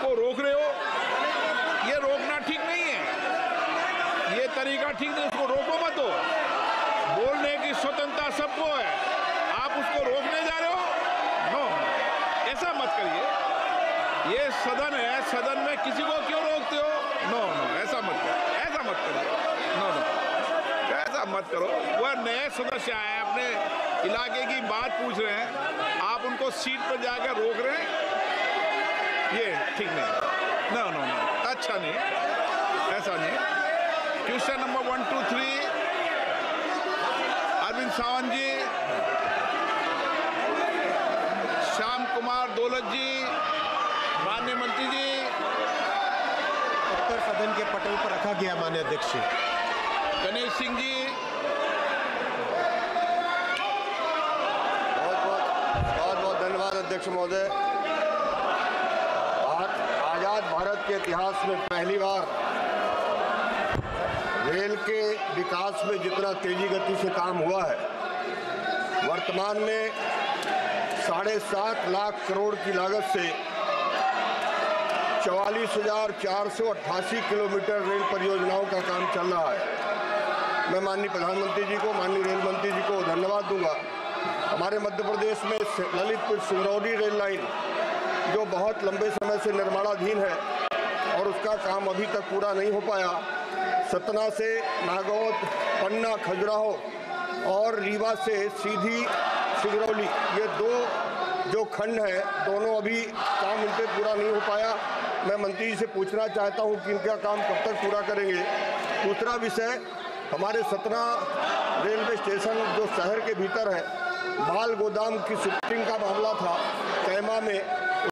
उसको रोक रहे हो, ये रोकना ठीक नहीं है, ये तरीका ठीक नहीं, उसको रोको मत। हो बोलने की स्वतंत्रता सबको है, आप उसको रोकने जा रहे हो? नो, ऐसा मत करिए। ये सदन है, सदन में किसी को क्यों रोकते हो? नो नो, ऐसा मत करो, ऐसा मत करो, नो नो, ऐसा मत करो। वह नए सदस्य आए हैं, अपने इलाके की बात पूछ रहे हैं, आप उनको सीट पर जाकर रोक रहे हैं, ये ठीक नहीं। नो नो नो, अच्छा नहीं, ऐसा नहीं। क्वेश्चन नंबर 1, 2, 3 अरविंद सावंत जी, श्याम कुमार दौलत जी, माननीय मंत्री जी। उत्तर सदन के पटल पर रखा गया माननीय अध्यक्ष। गणेश सिंह जी। बहुत बहुत धन्यवाद अध्यक्ष महोदय। आजाद भारत के इतिहास में पहली बार रेल के विकास में जितना तेजी गति से काम हुआ है, वर्तमान में 7.5 लाख करोड़ की लागत से 44,488 किलोमीटर रेल परियोजनाओं का काम चल रहा है। मैं माननीय प्रधानमंत्री जी को, माननीय रेल मंत्री जी को धन्यवाद दूंगा। हमारे मध्य प्रदेश में ललितपुर सिंगरौली रेल लाइन जो बहुत लंबे समय से निर्माणाधीन है और उसका काम अभी तक पूरा नहीं हो पाया। सतना से नागौद, पन्ना, खजुराहो और रीवा से सीधी सिंगरौली, ये 2 जो खंड हैं, दोनों अभी काम इनके पूरा नहीं हो पाया। मैं मंत्री जी से पूछना चाहता हूं कि इनका काम कब तक पूरा करेंगे। दूसरा विषय, हमारे सतना रेलवे स्टेशन जो शहर के भीतर है, माल गोदाम की शिफ्टिंग का मामला था कैमा में,